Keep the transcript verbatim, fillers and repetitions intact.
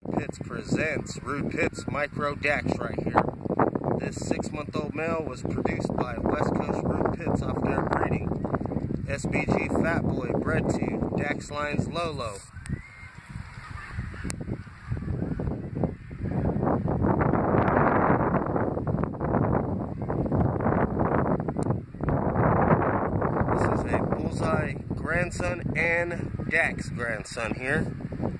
WestCoast RudePits presents RudePits MicroDax right here. This six-month-old male was produced by WestCoast RudePits off their breeding S B G FatBoy bred to Daxline's LowLow. This is a Bullseye grandson and Dax grandson here.